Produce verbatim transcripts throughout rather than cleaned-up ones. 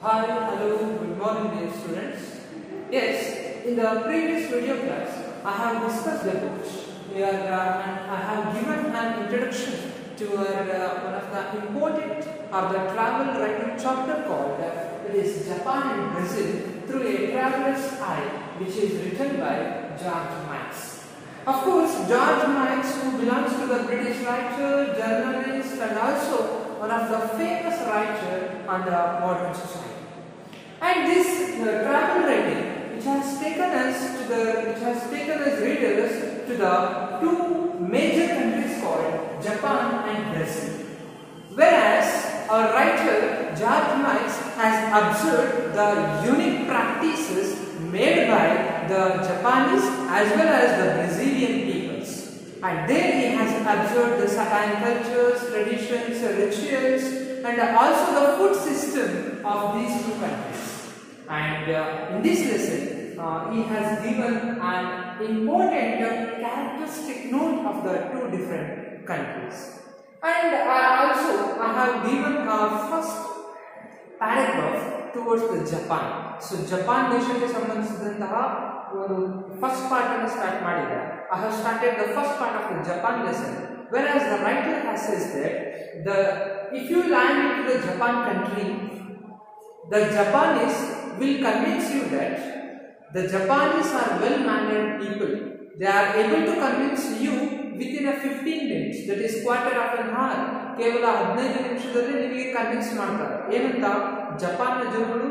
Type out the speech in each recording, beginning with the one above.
Hi, hello, good morning dear students. Yes, in the previous video class, I have discussed the books here uh, and I have given an introduction to our, uh, one of the important of the travel writing chapter called uh, it is Japan and Brazil through a traveler's eye, which is written by George Miles. Of course, George Miles, who belongs to the British writer, journalist and also one of the famous writers on the modern society. And this uh, travel writing, which has taken us to the, which has taken us readers to the two major countries called Japan and Brazil. Whereas our writer George Miles has observed the unique practices made by the Japanese as well as the Brazilian peoples. And there he has observed the certain cultures, traditions, rituals and also the food system of these two countries. And uh, in this lesson, uh, he has given an important uh, characteristic note of the two different countries. And I also I have given a first paragraph towards the Japan. So Japan nation ke sambandhisidanತಹ ಒಂದು first part ಅನ್ನು start ಮಾಡಿದೆ. I have started the first part of the Japan lesson. Whereas the writer has says that the if you land into the Japan country, the Japanese will convince you that the Japanese are well-mannered people. They are able to convince you within a fifteen minutes, that is quarter of an hour. ಕೇವಲ ಹದಿನೈದು ನಿಮಿಷದಲ್ಲಿ ನಿಮಗೆ convince ಮಾಡ್ತಾರೆ. ಏನಂತ ಜಪಾನ್ನ ಜನರು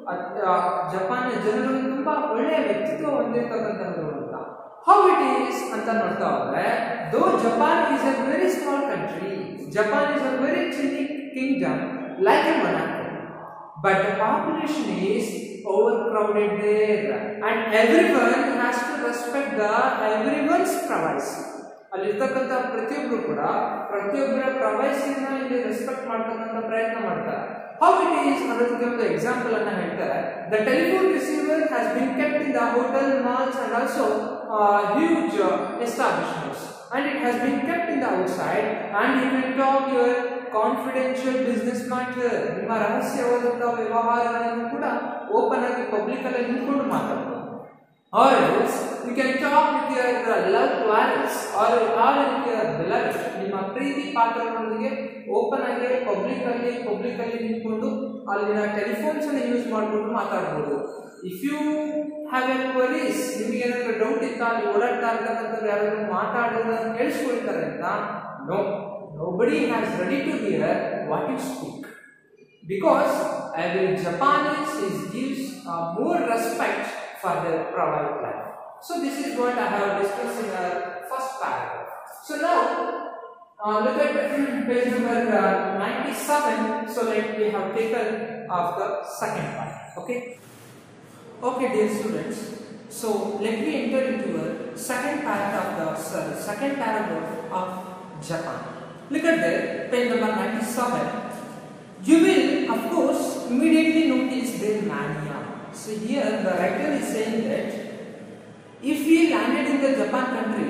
ಜಪಾನ್ನ ಜನರು ತುಂಬಾ ಒಳ್ಳೆಯ ವ್ಯಕ್ತಿತ್ವ ಹೊಂದಿರತಕ್ಕಂಥದ್ದು ಅಂತ. How it is ಅಂತ ನೋಡ್ತಾ ಹೋದ್ರೆ, though Japan is a very small country, Japan is a very tiny kingdom like a monaco, but the population is overcrowded there and everyone has to respect the everyone's privacy. ಅಲ್ಲಿರ್ತಕ್ಕಂಥ ಪ್ರತಿಯೊಬ್ಬರು ಕೂಡ ಪ್ರತಿಯೊಬ್ಬರ ಪ್ರೈವಸಿಯನ್ನ ಇಲ್ಲಿ respect ಮಾಡ್ತಕ್ಕಂಥ ಪ್ರಯತ್ನ ಮಾಡ್ತಾರೆ. How it is ಅನ್ನೋದಕ್ಕೆ ಒಂದು ಎಕ್ಸಾಂಪಲ್ ಅನ್ನ ಹೇಳ್ತಾರೆ. The telephone receiver has been kept in the hotel, malls and also uh, huge uh, establishments, and it has been kept in the outside and you can talk your confidential business matter. ನಿಮ್ಮ ರಹಸ್ಯವಾದಂತಹ ವ್ಯವಹಾರಗಳನ್ನು ಕೂಡ open ಆಗಿ public ಅಲ್ಲಿ ನಿಂತ್ಕೊಂಡು ಮಾತಾಡಬಹುದು. Or else you can talk with your loved ones or or with your beloved. ನಿಮ್ಮ ಪ್ರೀತಿ ಪಾತ್ರರೊಂದಿಗೆ open ಆಗಿ ಪಬ್ಲಿಕ್ ಅಲ್ಲಿ ಪಬ್ಲಿಕ್ ಅಲ್ಲಿ ನಿಂತ್ಕೊಂಡು ಅಲ್ಲಿನ ಟೆಲಿಫೋನ್ಸ್ ಅನ್ನು ಯೂಸ್ ಮಾಡಿಕೊಂಡು ಮಾತಾಡಬಹುದು. If you have a queries, ನಿಮಗೆ ಏನಾದರೂ ಡೌಟ್ ಇತ್ತಾ, ಅಲ್ಲಿ ಓಡಾಡ್ತಾ ಇರ್ತಕ್ಕಂಥವ್ರು ಯಾರಾದರೂ ಮಾತಾಡೋದನ್ನು ಕೇಳಿಸ್ಕೊಳ್ತಾರೆ ಅಂತ, no, nobody has ready to hear what you speak, because every Japanese is gives uh, more respect for their private life. So this is what I have discussed in our first paragraph. So now uh, look at page number uh, ninety-seven. So like we have taken of the second part. Okay. Okay, dear students. So let me enter into the second part of the sorry, second paragraph of Japan. Look at there, page number ninety-seven. You will, of course, immediately notice their mania. So here the writer is saying that if we landed in the Japan country,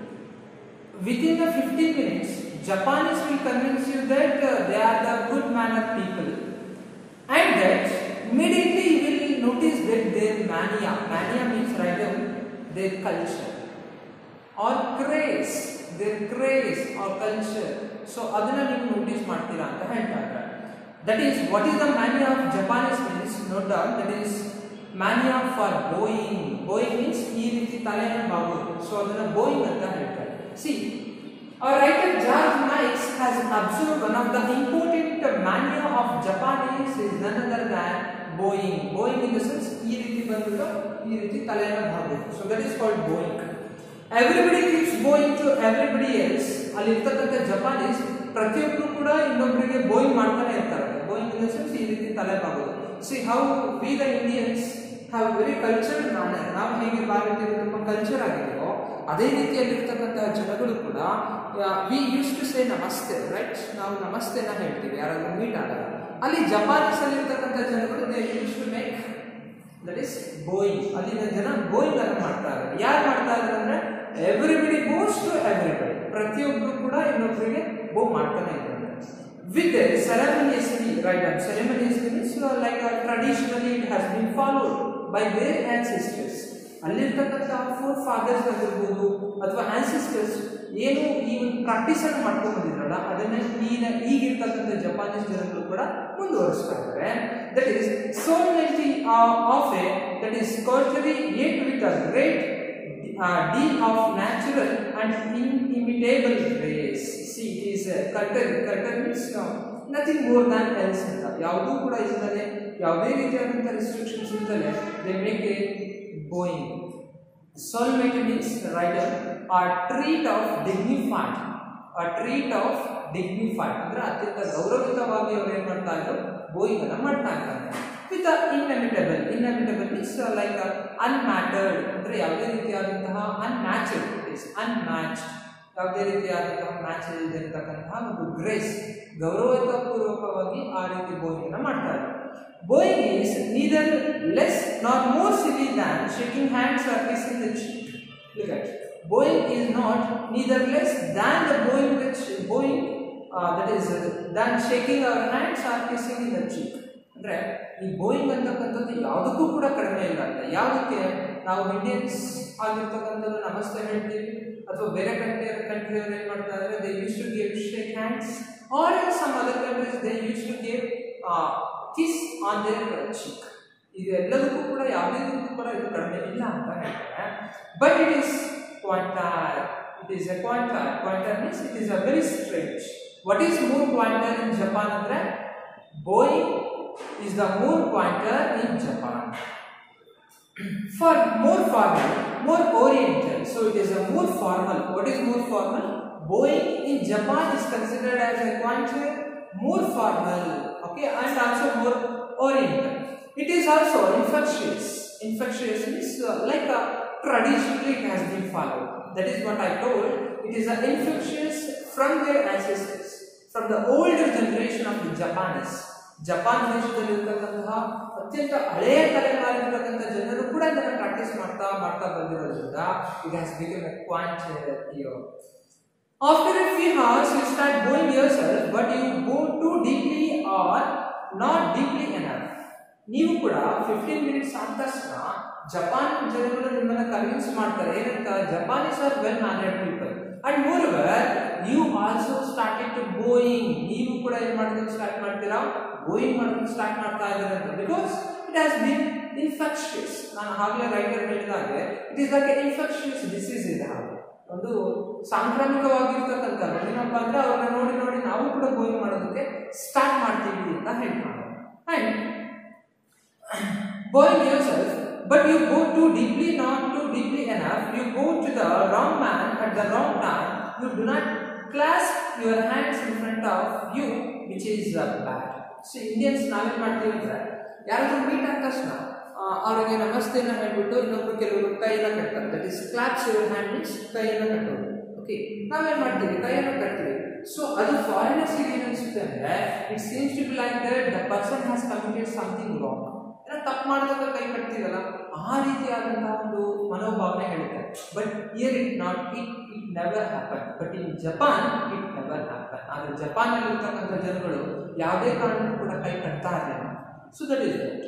within the fifteen minutes, Japanese will convince you that uh, they are the good mannered people, and that immediately you will notice that their mania, mania means right, their culture or craze, their craze or culture. So adana ನೀವು notice ಮಾಡ್ತೀರಾ ಅಂತ ಹೇಳ್ತಾರೆ. That is, what is the mania of Japanese means, note down, that is mania for bowing. Bowing means ಈ ರೀತಿ ತಲೆಯನ್ನು ಬಾಗೋದು. So ಅದನ್ನ bowing ಅಂತ ಹೇಳ್ತಾರೆ. See, our writer George Miles has observed one of the important mania of Japanese is none other than bowing. Bowing in the sense ಈ ರೀತಿ ಬಂದ್ಬಿಟ್ಟು ಈ ರೀತಿ ತಲೆಯನ್ನು ಬಾಗೋದು. So that is called bowing. Everybody keeps bowing to everybody else. ಅಲ್ಲಿ ಇರ್ತಕ್ಕಂಥ Japanese ಪ್ರತಿಯೊಬ್ಬರು ಕೂಡ ಇನ್ನೊಬ್ಬರಿಗೆ ಬೋಯಿಂಗ್ ಮಾಡ್ತಾನೆ ಇರ್ತಾರೆ. ಬೋಯಿಂಗ್ ಇನ್ ದ ಸೆನ್ಸ್ ಈ ರೀತಿ ತಲೆ ಬಾಗೋದು. See how we the Indians have very culture manner. ನಾವು ಹೇಗೆ ಭಾರತೀಯರು ತುಂಬ ಕಲ್ಚರ್ ಆಗಿದೆಯೋ ಅದೇ ರೀತಿಯಲ್ಲಿರ್ತಕ್ಕಂತಹ ಜನಗಳು ಕೂಡ ವಿ ಯೂಸ್ ಟು ಸೇ ನಮಸ್ತೆ, ರೈಟ್? ನಾವು ನಮಸ್ತೆನ ಹೇಳ್ತೀವಿ ಯಾರಾದ್ರೂ ಮೀಟ್ ಆದಾಗ. ಅಲ್ಲಿ ಜಪಾನೀಸ್ ಅಲ್ಲಿ ಇರ್ತಕ್ಕಂಥ ಜನಗಳು they use to make that is bowing. ಅಲ್ಲಿನ ಜನ ಬೋಯಿಂಗ್ ಅನ್ನು ಮಾಡ್ತಾರೆ. ಯಾರು ಮಾಡ್ತಾ ಇದ್ದಾರೆ ಅಂದ್ರೆ ಎವ್ರಿಬಡಿ ಬೋಸ್ ಟು ಎವ್ರಿಬಡಿ. ಪ್ರತಿಯೊಬ್ಬರು ಕೂಡ ಇನ್ನೊಬ್ಬರಿಗೆ ಬೋ ಮಾಡ್ತಾನೆ ಇದ್ದಾರೆ. with a ceremoniously, right? Ceremoniously means like a traditionally it has been followed by their ancestors. ಅಲ್ಲಿರ್ತಕ್ಕಂತಹ ಫೋರ್ ಫಾದರ್ಸ್ ಆಗಿರ್ಬೋದು ಅಥವಾ ಆನ್ಸೆಸ್ಟರ್ಸ್ ಏನು ಈ ಒಂದು ಪ್ರಾಕ್ಟೀಸ್ ಅನ್ನು ಮಾಡ್ಕೊಂಡು ಬಂದಿದ್ರಲ್ಲ ಅದನ್ನ ಈಗ ಈಗಿರ್ತಕ್ಕಂಥ ಜಪಾನೀಸ್ ಜನರು ಕೂಡ ಮುಂದುವರಿಸ್ತಾ ಇದ್ದಾರೆ. That is solemnity of a that is culturally with a great deal of natural and inimitable grace. See, it is uh, curtain. Curtain means uh, nothing more than else. ಯಾವುದು ಕೂಡ ಇಲ್ಲದೆ ಯಾವುದೇ ರೀತಿಯಾದಂಥ restrictions ಇಲ್ಲದೆ they make a going. Solemnity means rider a treat of dignified, a treat of dignified ಅಂದ್ರೆ ಅತ್ಯಂತ ಗೌರವಿತವಾಗಿ ಅವರು ಏನು ಮಾಡ್ತಾ ಇದ್ರು ಬೋಯಿಂಗ್ ಅನ್ನ ಮಾಡ್ತಾ ಇದ್ದಾರೆ. with the inimitable. Inimitable means uh, like uh, unmattered ಅಂದ್ರೆ ಯಾವುದೇ ರೀತಿಯಾದಂತಹ unmatched, it is unmatched, ಯಾವುದೇ ರೀತಿಯಾದಂತಹ ಮ್ಯಾಚ್ ಇಲ್ಲದಿರತಕ್ಕಂತಹ ಒಂದು ಗ್ರೇಸ್ ಗೌರವಪೂರ್ವಕವಾಗಿ ಆ ರೀತಿ ಬೋಯಿಂಗ್ ಅನ್ನ ಮಾಡ್ತಾರೆ. Bowing is neither less not more silly than shaking hands or kissing the cheek. Look at bowing is not neither less than the bowing which bowing uh, that is uh, than shaking our hands or kissing in the cheek. ಅಂದ್ರೆ ಈ Boeing ಅಂತಕ್ಕಂಥದ್ದು ಯಾವುದಕ್ಕೂ ಕೂಡ ಕಡಿಮೆ ಇಲ್ಲ ಅಂತ. ಯಾವುದಕ್ಕೆ ನಾವು ಇಂಡಿಯನ್ಸ್ ಆಗಿರ್ತಕ್ಕಂಥದ್ದು ನಮಸ್ತೆ ಹೇಳ್ತೀವಿ ಅಥವಾ ಬೇರೆ ಕಂಟ್ರಿ ಕಂಟ್ರಿಯವರು ಏನು ಮಾಡ್ತಾ ಇದ್ದಾರೆ they use to give shake hands or in some other countries they use to give kiss on their cheek. ಇದೆಲ್ಲದಕ್ಕೂ ಕೂಡ ಯಾವುದಕ್ಕೂ ಕೂಡ ಇದು ಕಡಿಮೆ ಇಲ್ಲ ಅಂತ ಹೇಳ್ತಾರೆ. But it is quainter, it is a quainter. Quainter means it is a very strange. What is more quainter in Japan ಅಂದ್ರೆ bowing is the more pointer in Japan. For more formal, more oriental, so it is a more formal. What is more formal? Bowing in Japan is considered as a pointer, more formal, okay, and also more oriental. It is also infectious. Infectious means uh, like a traditionally it has been followed. That is what I told. It is a infectious from their ancestors, from the older generation of the Japanese. Japan ದೇಶದಲ್ಲಿರ್ತಕ್ಕಂತಹ ಅತ್ಯಂತ ಹಳೆಯ ತಲೆಮಾರಿರ್ತಕ್ಕಂಥ ಜನರು ಕೂಡ ಇದನ್ನು practice ಮಾಡ್ತಾ ಮಾಡ್ತಾ ಬಂದಿರೋದ್ರಿಂದ it has become a quainter here. After a few hours you start going yourself but you go too deeply or not deeply enough. ನೀವು ಕೂಡ ಫಿಫ್ಟೀನ್ ಮಿನಿಟ್ಸ್ ಆದ ತಕ್ಷಣ ಜಪಾನ್ ಜನಗಳು ನಿಮ್ಮನ್ನ ಕನ್ವಿನ್ಸ್ ಮಾಡ್ತಾರೆ ಏನಂತ Japanese are well mannered people and moreover you also started to going. ನೀವು ಕೂಡ ಏನು ಮಾಡೋದಕ್ಕೆ ಸ್ಟಾರ್ಟ್ ಮಾಡ್ತೀರಾ ಗೋಯಿಂಗ್ ಮಾಡೋದಕ್ಕೆ ಸ್ಟಾರ್ಟ್ ಮಾಡ್ತಾ ಇದ್ದಾರೆ ಅಂತ. Because it has been infectious. ನಾನು ಆಗಲೇ ರೈಟರ್ ಹೇಳಿದಾಗೆ it is like a infectious disease ಇದೆ. ಹಾಗೆ ಒಂದು ಸಾಂಕ್ರಾಮಿಕವಾಗಿರ್ತಕ್ಕಂಥದ್ದು ಏನಪ್ಪ ಅಂದ್ರೆ ಅವ್ರನ್ನ ನೋಡಿ ನೋಡಿ ನಾವು ಕೂಡ ಗೋಯಿಂಗ್ ಮಾಡೋದಕ್ಕೆ ಸ್ಟಾರ್ಟ್ ಮಾಡ್ತೀವಿ ಅಂತ ಹೇಳ್ತಾರೆ. And bowing yourself but you go too deeply, not too deeply enough. You go to the wrong man at the wrong time. You do not clasp your hands in front of you, which is uh, bad. So Indians ನಾವೇನ್ ಮಾಡ್ತೀವಿ ಅಂದ್ರೆ ಯಾರಾದ್ರೂ meet ಆದ ತಕ್ಷಣ ಅವರಿಗೆ ನಮಸ್ತೆನ ಹೇಳ್ಬಿಟ್ಟು ಇನ್ನೊಬ್ರು ಕೆಲವರು ಕೈಯನ್ನ ಕಟ್ತಾರೆ. That is claps your hand means ಕೈಯನ್ನ ಕಟ್ಟೋದು. ಓಕೆ, ನಾವೇನ್ ಮಾಡ್ತೀವಿ ಕೈಯನ್ನ ಕಟ್ತೀವಿ. ಸೊ ಅದು ಫಾರಿನರ್ಸ್ ಏನ್ ಅನ್ಸುತ್ತೆ ಅಂದ್ರೆ it seems to be like that the person has committed something wrong. ತಪ್ಪು ಮಾಡಿದಾಗ ಕೈ ಕಟ್ತೀವಲ್ಲ ಆ ರೀತಿಯಾದಂತಹ ಒಂದು ಮನೋಭಾವನೆ ಹೇಳುತ್ತೆ. But here it not it it never happen. But in Japan it never happen. ಆದರೆ ಜಪಾನ್ ಇರ್ತಕ್ಕಂಥ ಜನಗಳು ಯಾವುದೇ ಕಾರಣಕ್ಕೂ ಕೂಡ ಕೈ ಕಟ್ತಾ ಇರಲಿಲ್ಲ. So that is it.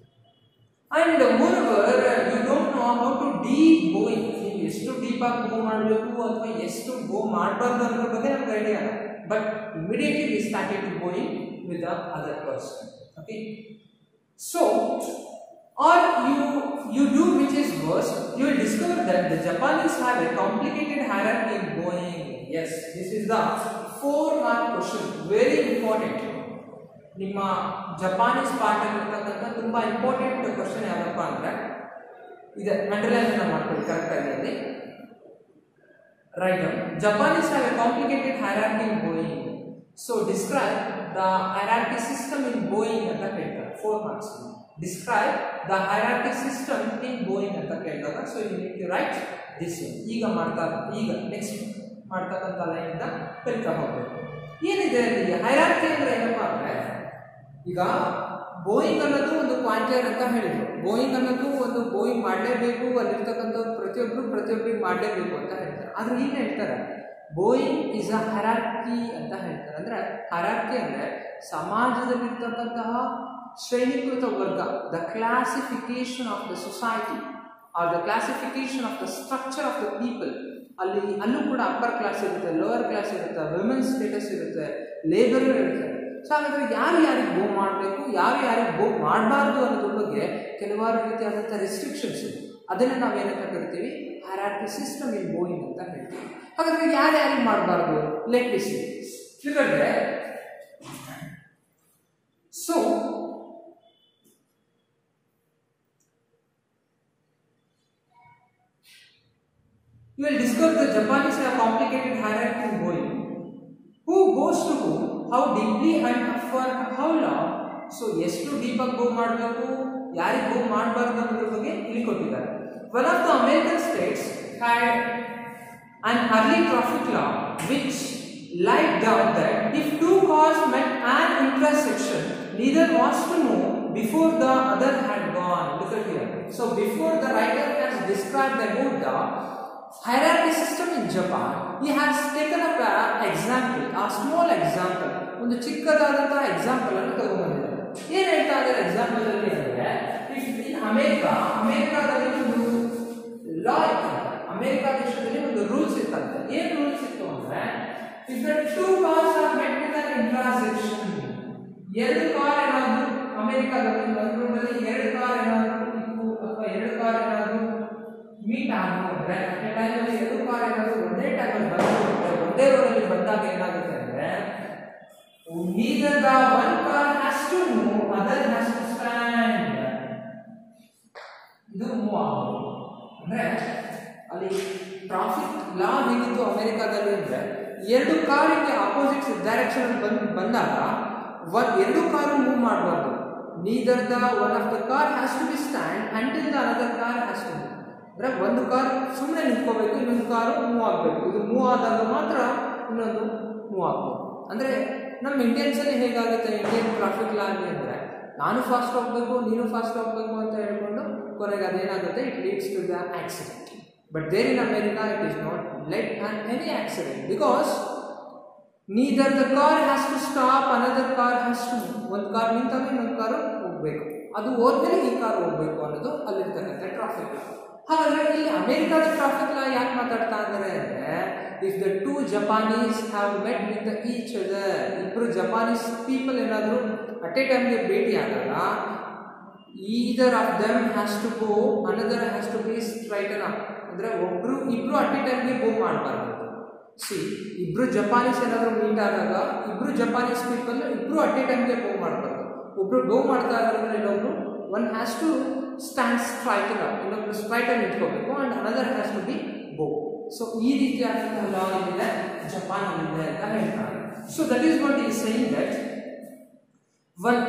And moreover you don't know how to deep going. ನೀವು ಎಷ್ಟು ಡೀಪ್ ಆಗಿ ಗೋ ಮಾಡಬೇಕು ಅಥವಾ ಎಷ್ಟು ಗೋ ಮಾಡಬಾರ್ದು ಅನ್ನೋದ್ರ ಬಗ್ಗೆ ನಮ್ಗೆ ಐಡಿಯಾ ಇಲ್ಲ. But immediately we started to going with the other person. Okay, so or you you do which is worse, you will discover that the Japanese have a complicated hierarchy in going. Yes, this is the four mark question, very important. ನಿಮ್ಮ Japanese part ಆಗಿರ್ತಕ್ಕಂಥ ತುಂಬಾ important question ಯಾವ್ದಪ್ಪ ಅಂದ್ರೆ ಇದೆ. Underline ಮಾಡ್ಕೊಳ್ಳಿ correct ಆಗಿ ಅಲ್ಲಿ. Right, Japanese have a complicated hierarchy in going. So describe the hierarchy system in Boeing ಅಂತ ಕೇಳ್ತಾರೆ. Four marks. Describe the hierarchy system in bowing ಅಂತ ಕೇಳಿದಾಗ so you need to write this. ಈಗ ಮಾಡ್ತಾ ಈಗ ನೆಕ್ಸ್ಟ್ ಮಾಡ್ತಕ್ಕಂಥ ಲೈನ್ ಇಂದ ಕಲಿತಾ ಹೋಗ್ಬೇಕು. ಏನಿದೆ ಅಲ್ಲಿ ಹೈರಾರ್ಕಿ ಅಂದ್ರೆ ಏನಪ್ಪಾ ಅಂದ್ರೆ ಈಗ ಬೋಯಿಂಗ್ ಅನ್ನೋದು ಒಂದು ಕ್ವಾಂಟರ್ ಅಂತ ಹೇಳಿದ್ರು. ಬೋಯಿಂಗ್ ಅನ್ನೋದು ಒಂದು ಬೋಯಿಂಗ್ ಮಾಡಲೇಬೇಕು, ಅಲ್ಲಿರ್ತಕ್ಕಂಥವ್ರು ಪ್ರತಿಯೊಬ್ಬರು ಪ್ರತಿಯೊಬ್ಬರಿಗೆ ಮಾಡಲೇಬೇಕು ಅಂತ ಹೇಳ್ತಾರೆ. ಆದ್ರೆ ಈಗ ಹೇಳ್ತಾರೆ ಬೋಯಿಂಗ್ ಇಸ್ ಅ ಹೈರಾರ್ಕಿ ಅಂತ ಹೇಳ್ತಾರೆ. ಅಂದ್ರೆ ಹೈರಾರ್ಕಿ ಅಂದ್ರೆ ಸಮಾಜದಲ್ಲಿರ್ತಕ್ಕಂತಹ ಶ್ರೇಣೀಕೃತ ವರ್ಗ, the classification of the society or the classification of the structure of the people. ಅಲ್ಲಿ ಅಲ್ಲೂ ಕೂಡ ಅಪ್ಪರ್ ಕ್ಲಾಸ್ ಇರುತ್ತೆ, ಲೋವರ್ ಕ್ಲಾಸ್ ಇರುತ್ತೆ, ವಿಮೆನ್ಸ್ ಸ್ಟೇಟಸ್ ಇರುತ್ತೆ, ಲೇಬರ್ ಇರುತ್ತೆ. ಸೊ ಹಾಗಾದ್ರೆ ಯಾರು ಯಾರಿಗೆ ಗೋ ಮಾಡಬೇಕು, ಯಾರು ಯಾರಿಗೆ ಗೋ ಮಾಡಬಾರ್ದು ಅನ್ನೋದ್ರ ಬಗ್ಗೆ ಕೆಲವಾರು ರೀತಿಯಾದಂಥ ರೆಸ್ಟ್ರಿಕ್ಷನ್ಸ್ ಇದೆ. ಅದನ್ನು ನಾವೇನಂತ ಕರಿತೀವಿ, ಹೈರಾರ್ಕಿ ಸಿಸ್ಟಮ್ ಇನ್ ಬೋಯಿಂಗ್ ಅಂತ ಹೇಳ್ತೀವಿ. ಹಾಗಾದ್ರೆ ಯಾರು ಯಾರಿಗೆ ಮಾಡಬಾರ್ದು, ಲೆಟ್ ಮಿ ಸೀ. ಯಾಕಂದ್ರೆ so you will discover the Japanese have complicated hierarchy in Boeing. Who goes to whom, how deeply and for how long. So ಎಷ್ಟು ಡೀಪ್ ಆಗಿ ಗೋ ಮಾಡಬೇಕು, ಯಾರಿಗೆ ಗೋ ಮಾಡಬಾರ್ದು ಅನ್ನೋದ್ರ ಬಗ್ಗೆ ಇಲ್ಲಿ ಕೊಟ್ಟಿದ್ದಾರೆ. One of the American states had an early traffic law which laid down that if two cars met an intersection, neither was to move before the other had gone. Look at here. So before the writer has described about the hierarchy system in Japan, he has taken up an example, a small example, ಒಂದು ಚಿಕ್ಕದಾದಂತಹ example ಅನ್ನು ತಗೊಂಡ್ಬಂದಿದ್ದಾರೆ. ಏನ್ ಹೇಳ್ತಾ ಇದ್ದಾರೆ example ಅಲ್ಲಿ ಅಂದ್ರೆ, ಇನ್ America ಅಮೆರಿಕಾದಲ್ಲಿ ಒಂದು ಲಾ ಇತ್ತಂತೆ, ಅಮೆರಿಕಾ ದೇಶದಲ್ಲಿ ಒಂದು ರೂಲ್ಸ್ ಇತ್ತಂತೆ. ಏನ್ ರೂಲ್ಸ್ ಇತ್ತು ಅಂದ್ರೆ, if the two cars are met with an intersection, ಎರಡು ಕಾರ್ ಏನಾದ್ರು ಅಮೆರಿಕಾದಲ್ಲಿ ಒಂದು ರೂಟಲ್ಲಿ ಎರಡು ಕಾರ್ ಏನಾದ್ರು ಇತ್ತು ಅಥವಾ ಎರಡು ಕಾರ್ ಏನಾದ್ರು ಮೀಟ್ ಆಗಿದ್ರೆ, ಟೈಮಲ್ಲಿ ಎರಡು ಕಾರ್ ಏನಾದ್ರು ಒಂದೇ ಟೈಮಲ್ಲಿ ಬಂದಿರುತ್ತೆ, ಒಂದೇ ರೋಡಲ್ಲಿ ಬಂದಾಗ ಏನಾಗುತ್ತೆ ಅಂದ್ರೆ, neither the one car has to move, other has to stand. ಇದು ಮೂವ್ ಆಗೋದು ಅಂದ್ರೆ, ಅಲ್ಲಿ ಟ್ರಾಫಿಕ್ ಲಾ ಹೇಗಿತ್ತು ಅಮೆರಿಕಾದಲ್ಲಿ ಅಂದ್ರೆ, ಎರಡು ಕಾರಿಗೆ ಆಪೋಸಿಟ್ ಡೈರೆಕ್ಷನ್ ಬಂದ್ ಬಂದಾಗ ಎರಡು ಕಾರು ಮೂವ್ ಮಾಡಬಾರ್ದು. Neither the one of the car has to be stand until the another car has to move. ಅಂದ್ರೆ ಒಂದು ಕಾರ್ ಸುಮ್ಮನೆ ನಿಂತ್ಕೋಬೇಕು, ಇನ್ನೊಂದು ಕಾರು ಮೂವ್ ಆಗಬೇಕು. ಇದು ಮೂವ್ ಆದಾಗ ಮಾತ್ರ ಇನ್ನೊಂದು ಮೂವ್ ಆಗ್ಬೋದು. ಅಂದ್ರೆ ನಮ್ಮ ಇಂಡಿಯನ್ಸ್ ಅಲ್ಲಿ ಹೇಗಾಗುತ್ತೆ, ಇಂಡಿಯನ್ ಟ್ರಾಫಿಕ್ ಲಾ ಅಲ್ಲಿ ಅಂದ್ರೆ, ನಾನು ಫಾಸ್ಟ್ ಹೋಗ್ಬೇಕು ನೀನು ಫಾಸ್ಟ್ ಹೋಗ್ಬೇಕು ಅಂತ ಹೇಳ್ಕೊಂಡು ಕೊನೆಗೆ ಅದೇನಾಗುತ್ತೆ, it leads to the accident. But there in America it is not let on any accident, because neither the car has to stop, another car has to move. ಒಂದು ಕಾರ್ ನಿಂತಾಗ ಇನ್ನೊಂದು ಕಾರು ಹೋಗ್ಬೇಕು, ಅದು ಹೋದ್ಮೇಲೆ ಈ ಕಾರ್ ಹೋಗ್ಬೇಕು ಅನ್ನೋದು ಅಲ್ಲಿರ್ತಕ್ಕಂಥ ಟ್ರಾಫಿಕ್ ಲಾ. ಹಾಗಾದ್ರೆ ಇಲ್ಲಿ ಅಮೆರಿಕಾದ ಟ್ರಾಫಿಕ್ ಲಾ ಯಾಕೆ ಮಾತಾಡ್ತಾ ಇದ್ದಾರೆ ಅಂದ್ರೆ, if the two Japanese have met with each other, ಇಬ್ರು ಜಪಾನೀಸ್ ಪೀಪಲ್ ಏನಾದ್ರು ಅಟ್ ಎ ಟೈಮ್ಗೆ ಭೇಟಿ ಆದಾಗ, either of them has to go, another has to be straighten up. ಅಂದ್ರೆ ಒಬ್ರು ಇಬ್ರು ಅಟ್ ಎ ಟೈಮ್ಗೆ ಗೋ ಮಾಡಬಾರ್ದು. ಸಿ ಇಬ್ರು ಜಪಾನೀಸ್ ಏನಾದ್ರು ಮೀಟ್ ಆದಾಗ, ಇಬ್ರು ಜಪಾನೀಸ್ ಪೀಪಲ್ ಇಬ್ರು ಅಟ್ ಎ ಟೈಮ್ಗೆ ಗೋ ಮಾಡಬಾರ್ದು. ಒಬ್ರು ಗೋ ಮಾಡ್ತಾ ಇದ್ರೆ ಇನ್ನೊಬ್ರು one has to stand straighten up, ಇನ್ನೊಬ್ರು ಸ್ಟ್ರೈಟನ್ ನಿಂತ್ಕೋಬೇಕು, and another has to be go. So ಈ ರೀತಿಯಾದಂತಹ ಲಾ ಇದೆ ಜಪಾನ್ ಇದೆ ಅಂತ ಹೇಳ್ತಾರೆ. So that is what is saying that one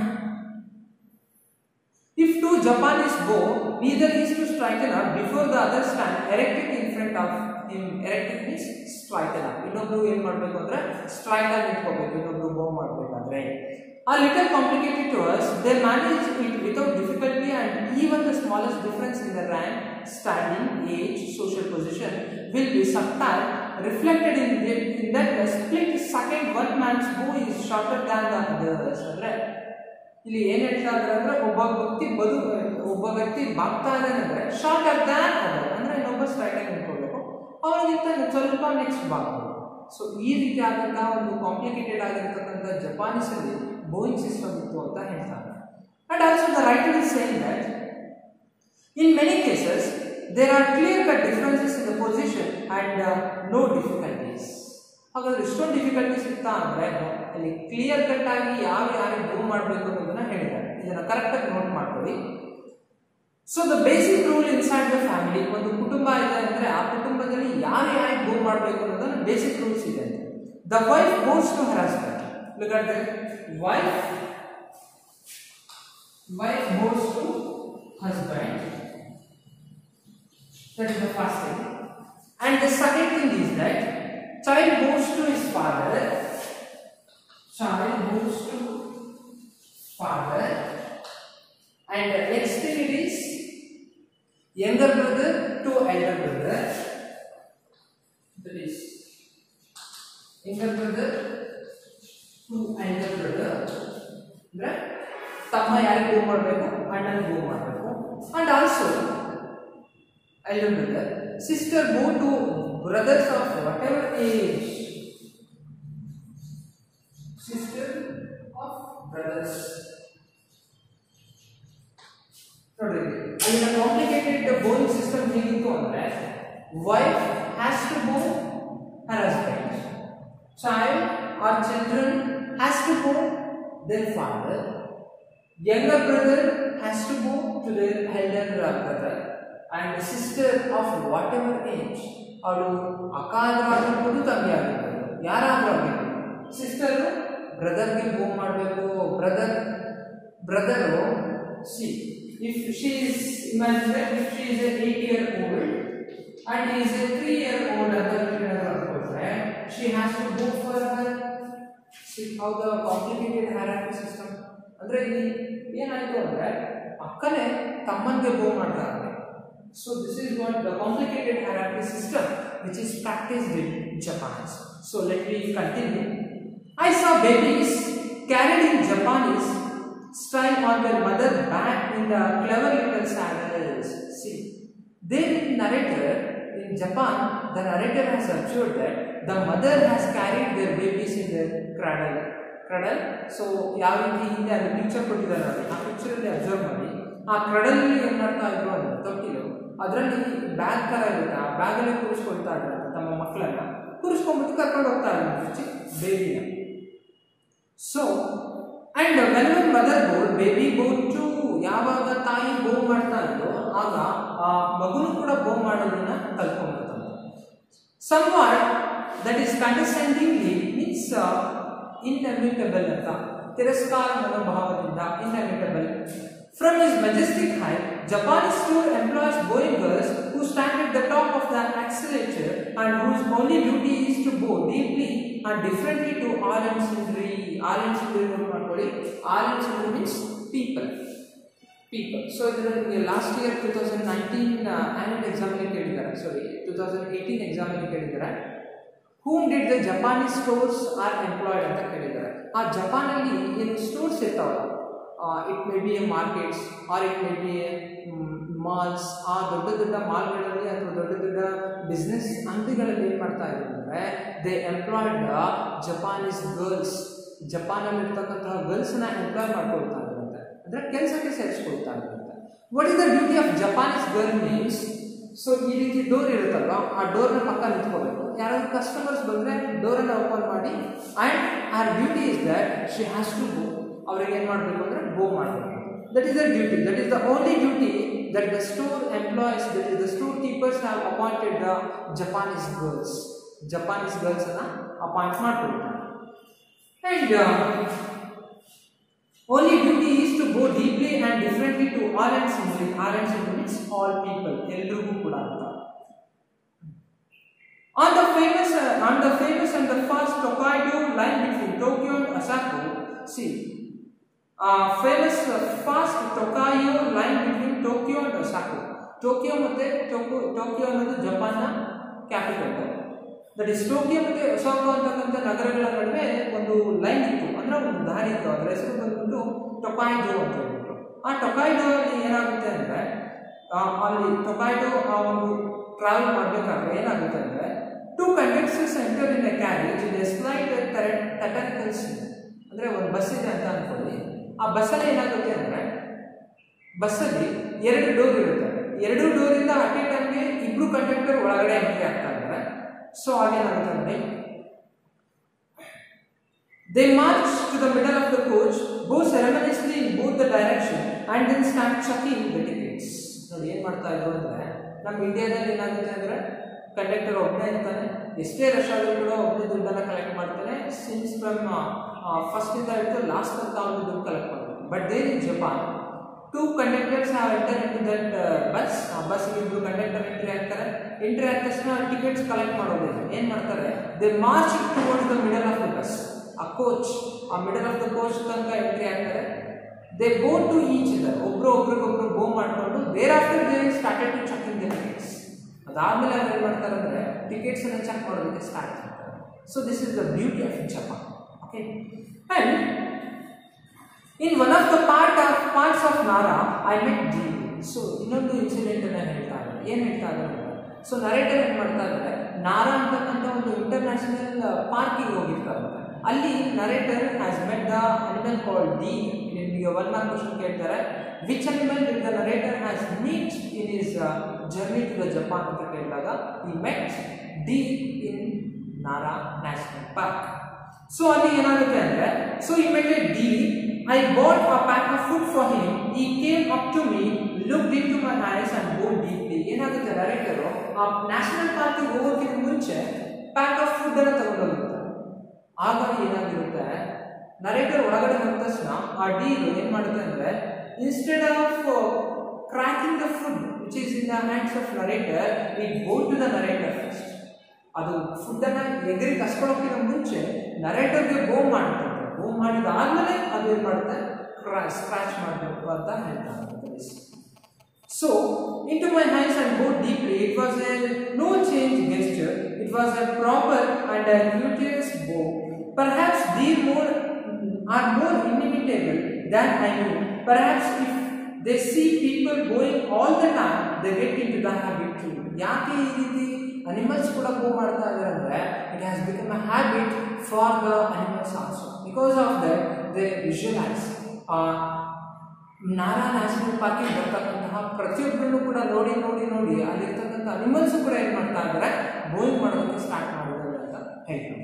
if two Japanese go, neither is to straighten up before the other stand erected in front of him. Erected means straighten up. ಇನ್ನೊಬ್ರು ಏನ್ ಮಾಡಬೇಕು ಅಂದ್ರೆ straight ಆಗಿ ನಿಂತ್ಕೋಬೇಕು, ಇನ್ನೊಬ್ರು ಗೋ ಮಾಡಬೇಕಾದ್ರೆ. A little complicated to us, they manage it without difficulty, and even the smallest difference in the rank, standing, age, social position will be sometimes reflected in, the, in that the split second one man's bow is shorter than the others. ಅಂದ್ರೆ ಇಲ್ಲಿ ಏನ್ ಹೇಳ್ತಾ ಇದ್ದಾರೆ ಅಂದ್ರೆ, ಒಬ್ಬ ವ್ಯಕ್ತಿ ಬದು ಒಬ್ಬ ವ್ಯಕ್ತಿ ಬಾಗ್ತಾ ಇದ್ದಾನೆ ಅಂದ್ರೆ ಶಾರ್ಟರ್ ದ್ಯಾನ್ ಅದರ್, ಅಂದ್ರೆ ಇನ್ನೊಬ್ಬ ಸ್ಟ್ರೈಟ್ ಆಗಿ ನಿಂತ್ಕೋಬೇಕು, ಅವನಿಗಿಂತ ಸ್ವಲ್ಪ ನೆಕ್ಸ್ಟ್ ಬಾಗ್ಬೋದು. ಸೊ ಈ ರೀತಿ ಆದಂತಹ ಒಂದು ಕಾಂಪ್ಲಿಕೇಟೆಡ್ ಆಗಿರ್ತಕ್ಕಂಥ ಜಪಾನೀಸ್ ಅಲ್ಲಿ ಬೋಯಿಂಗ್ ಸಿಸ್ಟಮ್ ಇತ್ತು ಅಂತ ಹೇಳ್ತಾರೆ. And also the writer is saying that in many cases there are clear cut differences in the position and uh, no difficulties. ಹಾಗಾದ್ರೆ ಇಷ್ಟೊಂದು ಡಿಫಿಕಲ್ಟೀಸ್ ಇತ್ತಾ ಅಂದ್ರೆ, ಅಲ್ಲಿ ಕ್ಲಿಯರ್ ಕಟ್ ಆಗಿ ಯಾವ ಯಾರಿಗೆ ಮೂವ್ ಮಾಡಬೇಕು ಅನ್ನೋದನ್ನ ಹೇಳಿದ್ದಾರೆ. ಇದನ್ನ ಕರೆಕ್ಟ್ ಆಗಿ ನೋಟ್ ಮಾಡ್ಕೊಳ್ಳಿ. So the basic rule inside the family, ಒಂದು ಕುಟುಂಬ ಇದೆ ಅಂದ್ರೆ ಆ ಕುಟುಂಬದಲ್ಲಿ ಯಾರು ಯಾರಿಗೆ ಮೂವ್ ಮಾಡಬೇಕು ಅನ್ನೋದನ್ನ ಬೇಸಿಕ್ ರೂಲ್ಸ್ ಇದೆ. The wife goes to her husband. Look at the wife wife goes to husband. That is the first thing. And the second thing is that child goes to his father. Child goes to father. And the next thing it is younger brother to elder brother. That is younger brother to elder brother. Right? ತಮ್ಮ ಯಾರಿಗೆ move ಮಾಡಬೇಕು, ಅಣ್ಣನಿಗೆ move ಮಾಡಬೇಕು. And also elder brother, sister go to brothers of whatever age. Sister of brothers. ನೋಡ್ರಿ ಅಲ್ಲಿನ complicated boring system ಹೇಗಿತ್ತು ಅಂದ್ರೆ wife has to go her husband, child or children has to go their father, younger brother has to go to their elder brother, and sister of whatever age, ಅವಳು ಅಕ್ಕ ಆಗಿರ್ಬೋದು ತಂಗಿ ಆಗಿರ್ಬೋದು ಯಾರಾದ್ರೂ ಆಗಿರ್ಬೋದು, sister ಬ್ರದರ್ಗೆ ಮೂವ್ ಮಾಡಬೇಕು. Brother brother see if she is imagine if she is eight year old and he is a three year old other girlfriend, she has to go for her. See how the complicated hierarchy system. ಅಂದ್ರೆ ಇಲ್ಲಿ ಏನಾಯ್ತು ಅಂದ್ರೆ ಅಕ್ಕನೇ ತಮ್ಮನಿಗೆ ಗೋ ಮಾಡ್ತಾರೆ. So this is what the complicated hierarchy system which is practiced in Japan. So let me continue. I saw babies carried in Japanese style on their mother back in the clever little saddles. See, there in narrator in Japan, the narrator has observed that the mother has carried their babies in their cradle. Cradle. So ಯಾವ ರೀತಿ ಹಿಂದೆ ಅದು picture ಕೊಟ್ಟಿದ್ದಾರೆ ನೋಡಿ, ಆ picture ಅಲ್ಲಿ observe ಮಾಡಿ. ಆ ಕ್ರಡಲ್ ಏನ್ ಮಾಡ್ತಾ ಇದ್ರು ಅಂದ್ರೆ ತೊಟ್ಟಿಲು, ಅದರಲ್ಲಿ ಬ್ಯಾಗ್ ತರ ಇರುತ್ತೆ, ಆ ಬ್ಯಾಗ್ ಅಲ್ಲಿ ಕೂರಿಸ್ಕೊಳ್ತಾ ಇದ್ರು ತಮ್ಮ ಮಕ್ಕಳನ್ನ ಕೂರಿಸ್ಕೊಂಡ್ಬಿಟ್ಟು ಕರ್ಕೊಂಡು ಹೋಗ್ತಾ ಇದ್ರು ಬೇಬಿನ. So and when mother bowed baby bowed too, ಯಾವಾಗ ತಾಯಿ ಬೋ ಮಾಡ್ತಾ ಇದ್ರು ಆಗ ಆ ಮಗುನು ಕೂಡ ಬೋ ಮಾಡೋದನ್ನ ಕಲ್ತ್ಕೊಂಡ್ಬಿಡ್ತಾನೆ. somewhat that is condescendingly means inimitable ಅಂತ, ತಿರಸ್ಕಾರ ಮನೋಭಾವದಿಂದ inimitable. From his majestic height, Japanese tour employs boy girls who stand at the top of the accelerator and whose only duty is to bow deeply and differently to all and sundry. All and sundry ಮಾಡ್ಕೊಳ್ಳಿ. All and sundry means people. People. So ಇದರಲ್ಲಿ last year two thousand nineteen annual exam ಅಲ್ಲಿ ಕೇಳಿದ್ದಾರೆ, sorry two thousand eighteen exam ಅಲ್ಲಿ ಕೇಳಿದ್ದಾರೆ, whom did the Japanese stores are employed ಅಂತ ಕೇಳಿದ್ದಾರೆ. ಆ Japan ಅಲ್ಲಿ ಏನು ಸ್ಟೋರ್ಸ್ ಇರ್ತಾವಲ್ಲ, it may be a markets or it may be a malls, ಆ ದೊಡ್ಡ ದೊಡ್ಡ ಮಾಲ್ಗಳಲ್ಲಿ ಅಥವಾ ದೊಡ್ಡ ದೊಡ್ಡ ಬಿಸ್ನೆಸ್ ಅಂಗಡಿಗಳಲ್ಲಿ ಏನು ಮಾಡ್ತಾ ಇದ್ದಾರೆ ಅಂದರೆ ದೇ ಎಂಪ್ಲಾಯ್ಡ್ ಜಪಾನೀಸ್ ಗರ್ಲ್ಸ್, ಜಪಾನಲ್ಲಿ ಇರ್ತಕ್ಕಂತಹ ಗರ್ಲ್ಸ್ನ ಎಂಪ್ಲಾಯ್ ಮಾಡ್ಕೊಳ್ತಾ ಇದ್ರಂತೆ, ಅಂದರೆ ಕೆಲಸಕ್ಕೆ ಸೇರಿಸ್ಕೊಳ್ತಾ ಇದ್ರಂತೆ. What is the duty of Japanese girl means, so ಈ ರೀತಿ ಡೋರ್ ಇರುತ್ತಲ್ವ, ಆ ಡೋರ್ನ ಪಕ್ಕ ನಿಂತ್ಕೋಬೇಕು, ಯಾರಾದ್ರೂ ಕಸ್ಟಮರ್ಸ್ ಬಂದರೆ ಡೋರನ್ನು ಓಪನ್ ಮಾಡಿ, and our duty is that she has to go, ಅವ್ರಿಗೆ ಏನು ಮಾಡಬೇಕು ಅಂದರೆ ಗೋ ಮಾಡಬೇಕು. That is the duty, that is the only duty that the store employees, that is the store keepers have appointed the Japanese girls, Japanese ಗರ್ಲ್ಸನ್ನು appoint ಮಾಡ್ಕೊಳ್ತಾರೆ. And only duty is to go deeply and differently to all and sundry. All and sundry means all people, ಎಲ್ಲರಿಗೂ ಕೂಡ ಅಂತ. On the famous uh, on the famous and the first Tokaido line between Tokyo and Osaka, see, uh, famous uh, fast Tokaido line between Tokyo and Osaka. Tokyo ಮತ್ತೆ Tokyo ಅನ್ನೋದು ಜಪಾನ್ನ capital. That is Tokyo ಮತ್ತೆ Osaka ಅಂತಕ್ಕಂಥ ನಗರಗಳ ನಡುವೆ ಒಂದು line ಇತ್ತು, ಅಂದ್ರೆ ಒಂದು ದಾರಿ ಇತ್ತು, ಅದರ ಹೆಸರು ಬಂದ್ಬಿಟ್ಟು ಟೊಕಾಯ್ಡೋ ಅಂತ ಹೇಳ್ಬಿಟ್ಟು. ಆ ಟೊಕಾಯ್ಡೋ ಅಲ್ಲಿ ಏನಾಗುತ್ತೆ ಅಂದ್ರೆ ಅಲ್ಲಿ ಟೊಕಾಯ್ಡೋ ಆ ಒಂದು ಟ್ರಾವೆಲ್ ಮಾಡಬೇಕಾದ್ರೆ ಏನಾಗುತ್ತೆ ಅಂದ್ರೆ two conductors enter in a carriage in a slight technical scene, ಅಂದ್ರೆ ಒಂದು ಬಸ್ ಇದೆ ಅಂತ ಅನ್ಕೊಳ್ಳಿ. ಆ ಬಸ್ಸಲ್ಲಿ ಏನಾಗುತ್ತೆ ಅಂದ್ರೆ ಬಸ್ಸಲ್ಲಿ ಎರಡು ಡೋರ್ ಇರುತ್ತೆ, ಎರಡು ಡೋರಿಂದ ಅಟ್ ಎ ಟೈಮ್ಗೆ ಇಬ್ರು ಕಂಡಕ್ಟರ್ ಒಳಗಡೆ ಎಂಟ್ರಿ ಆಗ್ತಾ ಇದ್ದಾರೆ. ಸೊ ಹಾಗೇನಾಗುತ್ತೆ ಅಂದ್ರೆ they march to the middle of the coach, go ceremoniously in both the direction and then start checking the tickets. ನೋಡಿ ಏನು ಮಾಡ್ತಾ ಇದ್ರು ಅಂದರೆ ನಮ್ಮ ಇಂಡಿಯಾದಲ್ಲಿ ಏನಾಗುತ್ತೆ ಅಂದರೆ ಕಂಡಕ್ಟರ್ ಒಬ್ಬನೇ ಇರ್ತಾನೆ, ಎಷ್ಟೇ ರಶ್ ಆದರೂ ಕೂಡ ಒಬ್ಬನೇ ದುಡ್ಡನ್ನು ಕಲೆಕ್ಟ್ ಮಾಡ್ತಾನೆ, ಸಿನ್ಸ್ ಫ್ರಮ್ ಫಸ್ಟಿಂದ ಹಿಡಿದು ಲಾಸ್ಟ್ ತನಕ ಅವನು ದುಡ್ಡು ಕಲೆಕ್ಟ್ ಮಾಡ್ತಾನೆ. But there in Japan two conductors have enter in to that bus, ಆ ಬಸ್ಗೆ ಇಬ್ಬರು ಕಂಡಕ್ಟರ್ ಎಂಟ್ರಿ ಆಗ್ತಾರೆ. ಎಂಟ್ರಿ ಆದ ತಕ್ಷಣ ಟಿಕೆಟ್ಸ್ ಕಲೆಕ್ಟ್ ಮಾಡೋದಿಲ್ಲ, ಏನು ಮಾಡ್ತಾರೆ they march towards the middle of the bus, ಆ ಕೋಚ್ ಆ ಮಿಡಲ್ ಆಫ್ ದ ಕೋಚ್ ತನಕ ಎಂಟ್ರಿ ಆಗ್ತಾರೆ. They go to each other, ಒಬ್ರು ಒಬ್ರಿಗೊಬ್ರು ಗೋ ಮಾಡಿಕೊಂಡು thereafter they started to checking the tickets. ಅದಾದಮೇಲೆ ಅವ್ರು ಏನು ಮಾಡ್ತಾರೆ ಅಂದರೆ ಟಿಕೆಟ್ಸನ್ನು ಚೆಕ್ ಮಾಡೋದಕ್ಕೆ ಸ್ಟಾರ್ಟ್ ಮಾಡ್ತಾರೆ. So this is the beauty of Japan. Okay, and In one of the part of parts of Nara, I met Deer. So ಇನ್ನೊಂದು incident ಅನ್ನ ಹೇಳ್ತಾ ಇದ್ದಾರೆ. ಏನು ಹೇಳ್ತಾ ಇದ್ದಾರೆ? ಸೊ ನರೇಟರ್ ಏನು ಮಾಡ್ತಾ ಇದ್ದಾರೆ, ನಾರಾ ಅಂತಕ್ಕಂಥ ಒಂದು ಇಂಟರ್ನ್ಯಾಷನಲ್ ಪಾರ್ಕಿಗೆ ಹೋಗಿರ್ತಾರೆ. ಅಲ್ಲಿ narrator has met the animal called deer. ನಿಮಗೆ ಒನ್ ಮಾರ್ಕ್ ಕ್ವಶನ್ ಕೇಳ್ತಾರೆ, which animal did the narrator has meet in his journey to the Japan ಅಂತ ಕೇಳಿದಾಗ ಈ met deer in Nara national park. So ಅಲ್ಲಿ ಏನಾಗುತ್ತೆ ಅಂದ್ರೆ, ಸೊ ಈ met deer, I bought a pack of food for him. He came up to me, looked into my eyes and bowed deeply. ಏನಾಗುತ್ತೆ, ನರೇಟರು ಆ national ಪಾರ್ಕಿಗೆ ಹೋಗೋಕ್ಕಿಂತ ಮುಂಚೆ pack of food ಅನ್ನು ತಗೊಂಡೋಗಿರ್ತಾರೆ. ಆಗ ಏನಾಗಿರುತ್ತೆ, ನರೇಟರ್ ಒಳಗಡೆ ಬಂದ ತಕ್ಷಣ ಆ ಡೀರು ಏನ್ ಮಾಡುತ್ತೆ ಅಂದ್ರೆ, instead of cracking the food which is in the hands of narrator, it go to the narrator first. ಅದು ಫುಡ್ ಅನ್ನ ಎಗರಿ ಕಸ್ಕೊಳ್ಳೋಕ್ಕಿಂತ ಮುಂಚೆ ನರೇಟರ್ಗೆ ಬೋ ಮಾಡ್ತಾರೆ. ಬೋ ಮಾಡಿದಾದ್ಮೇಲೆ ಅದು ಏನು ಮಾಡುತ್ತೆ, ಸ್ಕ್ರಾಚ್ ಮಾಡಬೇಕು ಅಂತ ಹೇಳ್ತಾರೆ. So, into my hands and bowed deeply. It was a no change gesture. It was a proper and a courteous bow. Perhaps deer more are more inimitable than I knew. Perhaps if they see people bowing all the time, they get into the habit too. ಯಾಕೆ ಈ ರೀತಿ animals ಕೂಡ ಬೋ ಮಾಡ್ತಾ ಇದ್ದಾರೆ ಅಂದ್ರೆ, it has become a habit for the animals also. Because of that, they visualize. Nara national ಪಾರ್ಕಿಗೆ ಬರ್ತಕ್ಕಂತಹ ಪ್ರತಿಯೊಬ್ಬರನ್ನು ಕೂಡ ನೋಡಿ ನೋಡಿ ನೋಡಿ ಅಲ್ಲಿರ್ತಕ್ಕಂಥ ಅನಿಮಲ್ಸ್ ಕೂಡ ಏನು ಮಾಡ್ತಾ ಇದ್ದಾರೆ, ಬೋಯಿಂಗ್ ಮಾಡೋದಕ್ಕೆ ಸ್ಟಾರ್ಟ್ ಮಾಡಿದ್ದಾರೆ ಅಂತ ಹೇಳ್ತಾರೆ.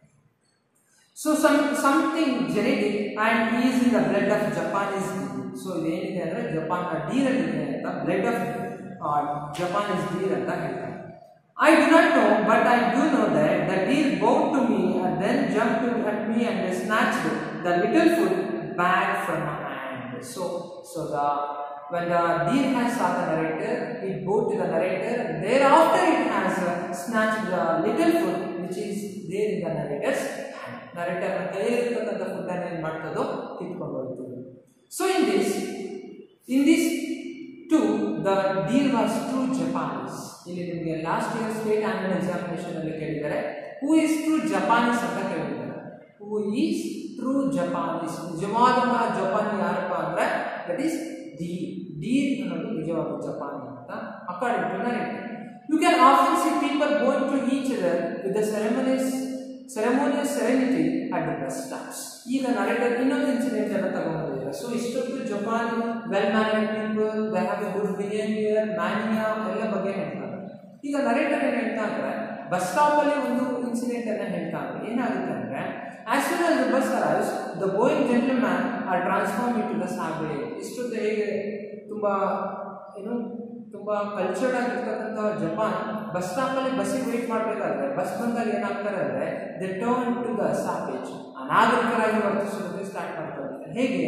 So some something genetic and is in the blood of Japanese. So ಇದೇನಿದೆ ಅಂದರೆ ಜಪಾನ್ನ ಡೀರಲ್ಲಿ ಇದೆ ಅಂತ, ಬ್ಲಡ್ ಆಫ್ ಜಪಾನೀಸ್ ಡೀರ್ ಅಂತ ಹೇಳ್ತಾರೆ. I do not know, but I do know that the deer bowed to me and then jumped at me and snatched the little food bag from my hand. So, so the when the deer has saw the narrator, it bowed to the narrator. Thereafter, it has uh, snatched the little food which is there in the narrator's hand. Narrator na kayirttakanta food annu ಏನು ಮಾಡ್ತದೋ ಕಿತ್ಕೊಂಡು ಹೋಗ್ತದೆ. So in this, in this too, the deer was true Japanese. ಇಲ್ಲಿ ನಿಮಗೆ last year state annual examination ಅಲ್ಲಿ ಕೇಳಿದ್ದಾರೆ, who is true Japanese ಅಂತ ಕೇಳಿದ್ದಾರೆ. Who is true Japanese, ನಿಜವಾದಂತಹ ಜಪಾನಿ ಯಾರಪ್ಪ ಅಂದ್ರೆ ದಟ್ ಈಸ್ ಡೀರ್. ಡೀರ್ ಅನ್ನೋದು ನಿಜವಾದ ಜಪಾನಿ ಅಂತ according to narrator. You can often see people going to each other with the ceremonious ceremonious serenity at the bus stops. ಈಗ ನರೇಟರ್ ಇನ್ನೊಂದು ಇನ್ಸಿಡೆಂಟ್ ಅನ್ನು ತಗೊಂಡಿದ್ದಾರೆ. ಸೊ ಇಷ್ಟೊತ್ತು Japan well manage people, they have a good behaviour, mania ಎಲ್ಲ ಬಗ್ಗೆ ಹೇಳ್ತಾರೆ. ಈಗ narrator ಏನು ಹೇಳ್ತಾ ಅಂದ್ರೆ, ಬಸ್ ಸ್ಟಾಪ್ ಅಲ್ಲಿ ಒಂದು ಇನ್ಸಿಡೆಂಟ್ ಅನ್ನ ಹೇಳ್ತಾ ಇದ್ದಾರೆ. ಏನಾಗುತ್ತೆ ಅಂದ್ರೆ, as soon as the bus arrives, the bowing gentleman are transform into the savage. ಇಷ್ಟೊತ್ತು ಹೇಗೆ ತುಂಬಾ ಏನು ತುಂಬಾ ಕಲ್ಚರ್ಡ್ ಆಗಿರ್ತಕ್ಕಂಥ ಜಪಾನ್ ಬಸ್ ಸ್ಟಾಪ್ ಅಲ್ಲಿ ಬಸ್ಸಿಗೆ ವೇಟ್ ಮಾಡಬೇಕಾದ್ರೆ ಬಸ್ ಬಂದಾಗ ಏನಾಗ್ತಾರೆ ಅಂದ್ರೆ, the turn to the savage, ಅನಾಗರಿಕರಾಗಿ ವರ್ತಿಸೋದಕ್ಕೆ ಸ್ಟಾರ್ಟ್ ಮಾಡ್ತಾರೆ. ಹೇಗೆ,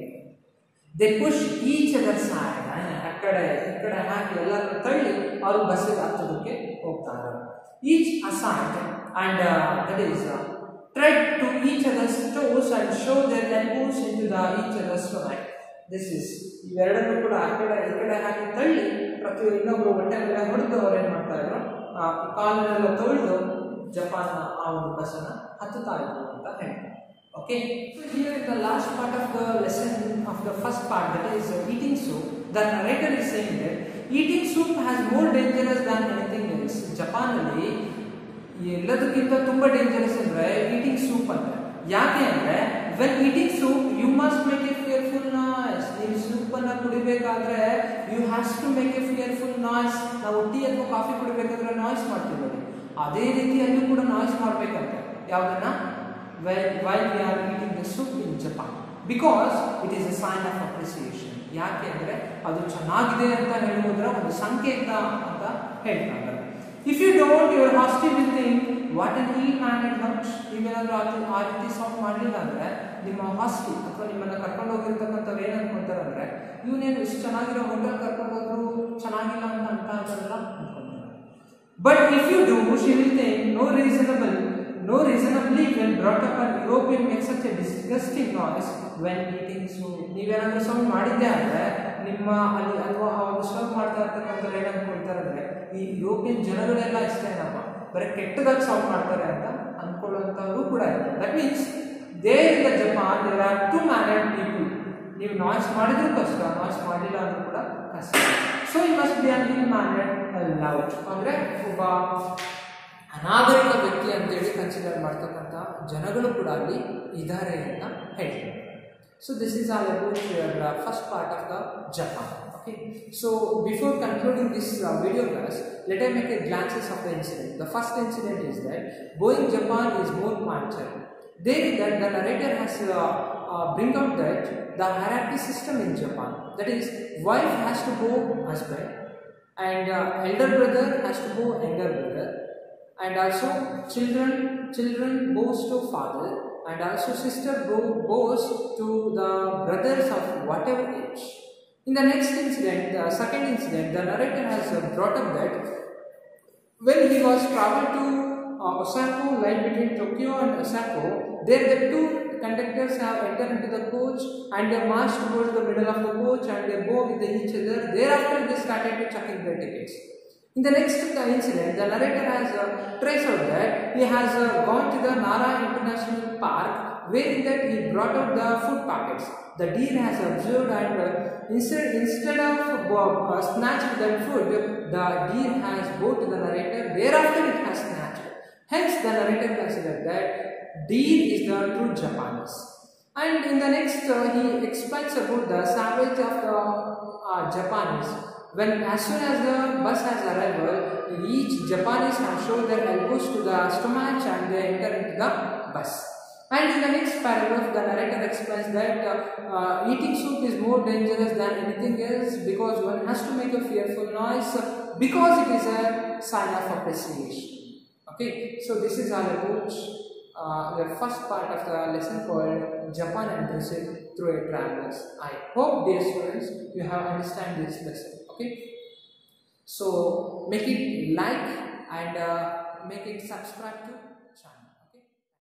they push each other side, ಆ ಕಡೆ ಈ ಕಡೆ ಹಾಕಿ ಎಲ್ಲರನ್ನು ತಳ್ಳಿ ಅವರು ಬಸ್ಸಿಗೆ ಹಚ್ಚೋದಕ್ಕೆ ಹೋಗ್ತಾರೆ. Each aside and that is tread to each others toes and show their elbows into the each others stomach. This is ಇವೆರಡನ್ನೂ ಕೂಡ ಆ ಕಡೆ ಈ ಕಡೆ ಹಾಕಿ ತಳ್ಳಿ ಪ್ರತಿ ಇನ್ನೊಬ್ರು ಹೊಟ್ಟೆ ಮೇಲೆ ಹೊಡೆದು ಅವ್ರು ಏನು ಮಾಡ್ತಾ ಇದ್ರು, ಕಾಲನ್ನೆಲ್ಲ ತೊಳೆದು ಜಪಾನ್ನ ಆ ಒಂದು ಬಸ್ಸನ್ನು ಹತ್ತುತ್ತಾ ಇದ್ರು ಅಂತ ಹೇಳ್ತಾರೆ. Okay, so here in the last part of the lesson of the first part, that is uh, eating soup, the narrator is saying that eating soup has more dangerous than anything else. Japan ಅಲ್ಲಿ ಎಲ್ಲದಕ್ಕಿಂತ ತುಂಬಾ dangerous ಅಂದ್ರೆ eating soup ಅಂತ. ಯಾಕೆ ಅಂದ್ರೆ, when eating soup you must make a fearful noise. ನೀವು soup ಅನ್ನ ಕುಡಿಬೇಕಾದ್ರೆ you has to make a fearful noise. ನಾವು ಟೀ ಅಥವಾ ಕಾಫಿ ಕುಡಿಬೇಕಾದ್ರೆ ನಾಯ್ಸ್ ಮಾಡ್ತೀವಿ ನೋಡಿ, ಅದೇ ರೀತಿ ಅಲ್ಲೂ ಕೂಡ ನಾಯ್ಸ್ ಮಾಡ್ಬೇಕಂತೆ. ಯಾವ್ದನ್ನ, While, while we are eating the soup in Japan, because it is a sign of appreciation. ಯಾಕೆ ಅಂದರೆ ಅದು ಚೆನ್ನಾಗಿದೆ ಅಂತ ಹೇಳುವುದರ ಒಂದು ಸಂಕೇತ ಅಂತ ಹೇಳ್ತಾರೆ. If you don't, your hostel will think what an ill manage much. ನೀವೇನಾದರೂ ಅದು ಆ ರೀತಿ ಸೌಂಡ್ ಮಾಡಲಿಲ್ಲ ಅಂದರೆ ನಿಮ್ಮ ಹಾಸ್ಟೆಲ್ ಅಥವಾ ನಿಮ್ಮನ್ನು ಕರ್ಕೊಂಡು ಹೋಗಿರ್ತಕ್ಕಂಥವ್ರು ಏನು ಅನ್ಕೊಂತಾರೆ ಅಂದರೆ, ಇವನೇನು ಇಷ್ಟು ಚೆನ್ನಾಗಿರೋ ಹೋಟೆಲ್ ಕರ್ಕೊಂಡು ಹೋದ್ರು ಚೆನ್ನಾಗಿಲ್ಲ ಅಂತ ಅಂತ ಅಂತಾರಲ್ಲ ಅನ್ಕೊಂತಾರೆ. But if you do, she will think no reasonable No reasonably when brought up an European makes such a disgusting noise when eating soup. ನೀವೇನಾದ್ರೂ ಸೌಂಡ್ ಮಾಡಿದ್ದೆ ಅಂದರೆ ನಿಮ್ಮ ಅಲ್ಲಿ ಅಥವಾ ಅವರು ಸರ್ವ್ ಮಾಡ್ತಾ ಇರ್ತಕ್ಕಂಥವ್ರು ಏನು ಅನ್ಕೊಳ್ತಾರೆ ಅಂದರೆ, ಈ ಯುರೋಪಿಯನ್ ಜನಗಳೆಲ್ಲ ಇಷ್ಟೇನಪ್ಪ ಬರೀ ಕೆಟ್ಟದಾಗಿ ಸೌಂಡ್ ಮಾಡ್ತಾರೆ ಅಂತ ಅಂದ್ಕೊಳ್ಳುವಂಥವ್ರು ಕೂಡ ಇದ್ದಾರೆ. That means there in the Japan there are two mannered people. ನೀವು ನಾಯ್ಸ್ ಮಾಡಿದ್ರು ಕಷ್ಟ, ನಾಯ್ಸ್ ಮಾಡಿಲ್ಲ ಅಂದ್ರೂ ಕೂಡ ಕಷ್ಟ. So you must be an ill mannered loud ಅಂದರೆ ಒಬ್ಬ ಅನಾಗರಿಕ ವ್ಯಕ್ತಿ ಅಂತೇಳಿ ಕನ್ಸಿಡರ್ ಮಾಡ್ತಕ್ಕಂಥ ಜನಗಳು ಕೂಡ ಅಲ್ಲಿ ಇದ್ದಾರೆ ಅಂತ ಹೇಳ್ತಾರೆ. So this is all about your first part of the Japan. Okay, so before concluding this uh, video class, let us make a glances of the incident. The first incident is that going Japan is more punctual. There is that the narrator has uh, uh, bring out that the hierarchy system in Japan, that is, wife has to go husband, and uh, elder brother has to go younger brother, and also children children goes to father, and also sister go goes to the brothers of whatever age. In the next incident, the second incident, the narrator has uh, brought up that when he was traveled to uh, Osaka, line between Tokyo and Osaka, there the two conductors have entered into the coach and they marched towards the middle of the coach and they bow with each other. Thereafter, they started to checking their tickets. In the next incident, the narrator has uh, traced out that he has uh, gone to the Nara International Park, where that he brought out the food packets. The deer has observed and uh, instead, instead of uh, snatched that food, the deer has bowed to the narrator. Thereafter, it has snatched. Hence, the narrator considered that deer is the true Japanese. And in the next, uh, he explains about the savage of the uh, Japanese. When as soon as the bus has arrival, each Japanese have shown their elbows to the stomach and they enter into the bus. And in the next paragraph, the narrator explains that uh, uh, eating soup is more dangerous than anything else because one has to make a fearful noise because it is a sign of appreciation. Okay, so this is all about uh, the first part of the lesson called Japan and Brazil through a travelers. I hope, dear students, you have understand this lesson. Okay, so make it like and uh, make it subscribe to